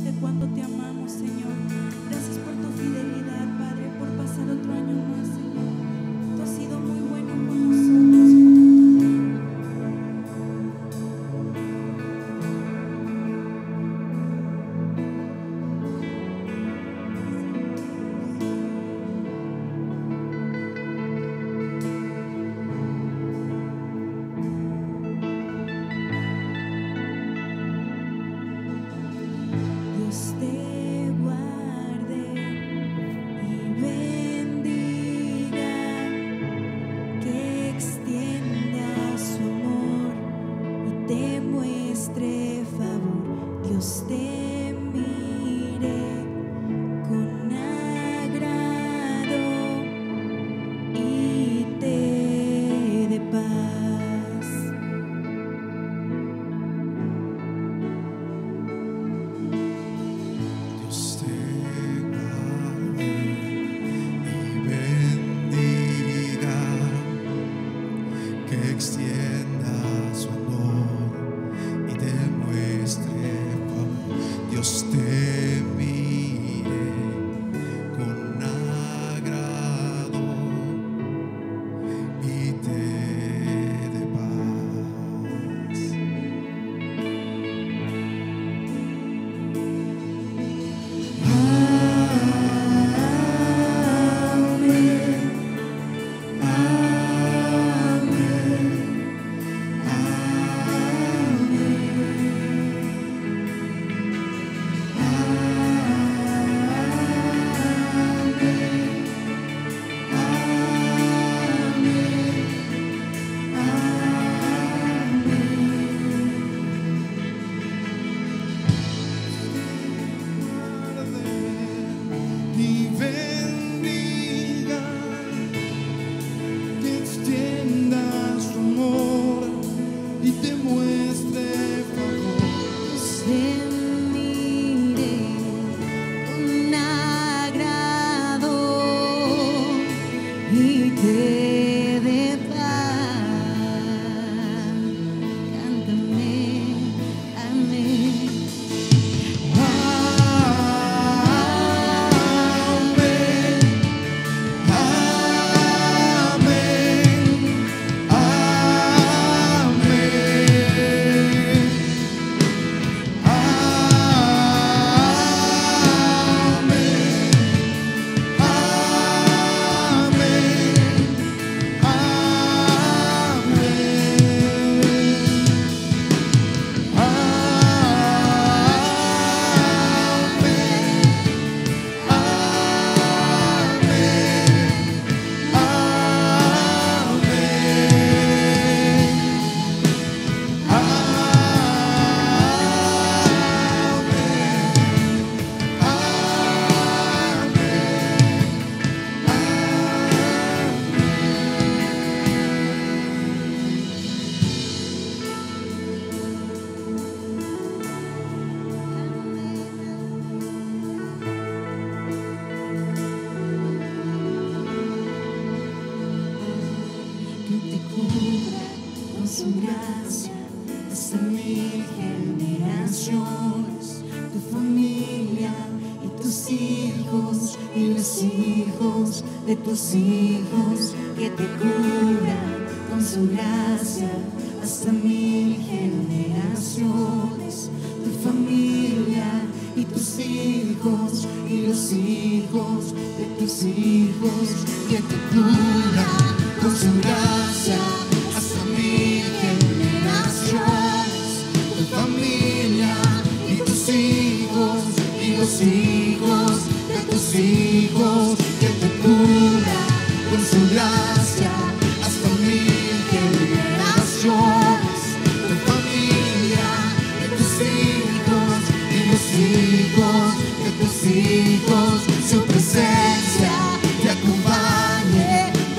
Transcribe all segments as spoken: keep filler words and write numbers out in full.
decirte cuánto te amamos, Señor. Gracias por tu fidelidad, Padre, por pasar otro año más, Señor. Tú has sido muy bueno con nosotros, Dios te guarde y bendiga, que extienda su amor y te muestre favor. Dios te mire con agrado y te dé paz. Dios te guarde y bendiga, que extienda su amor y te muestre favor. Dios te mire con agrado y te dé paz. Y bendiga, que extienda su amor y te muestre favor. Dios te mire con agrado y te dé paz. Cántame, amén. Que te cubra con su gracia hasta mil generaciones, tu familia y tus hijos y los hijos de tus hijos. Que te cubra con su gracia hasta mil generaciones, tu familia y tus hijos y los hijos de tus hijos. Que te cubra con su gracia hasta mil generaciones, tu familia y tus hijos y los hijos de tus hijos. Que te cubra con su gracia hasta mil generaciones, tu familia y tus hijos y los hijos de tus hijos. Su presencia te acompañe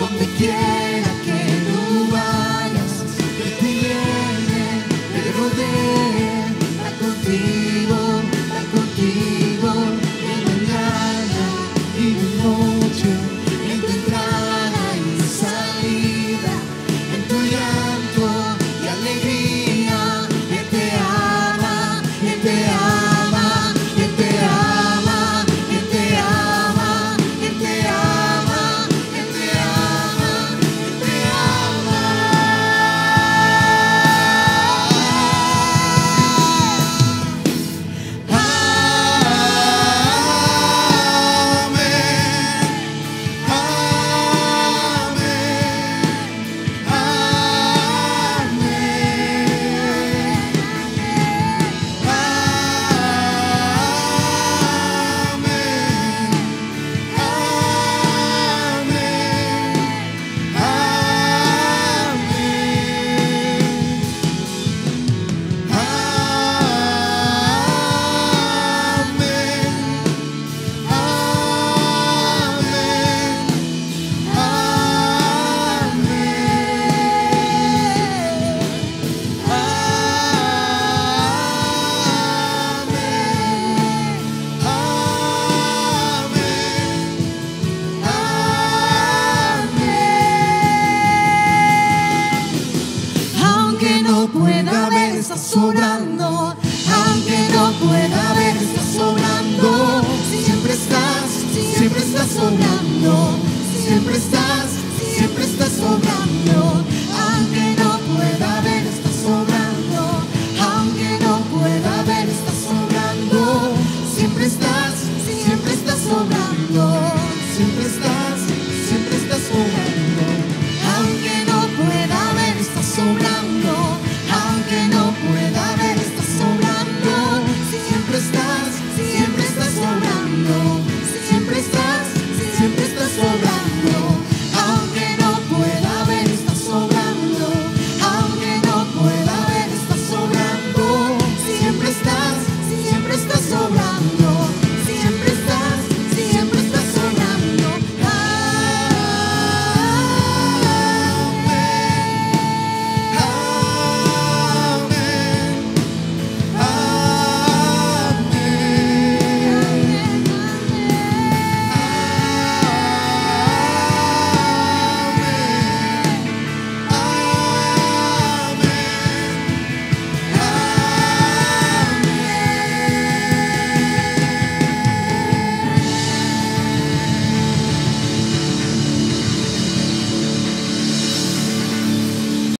no pueda ver, estás sobrando. Aunque no pueda ver, estás sobrando. Siempre estás, siempre estás sobrando. Siempre estás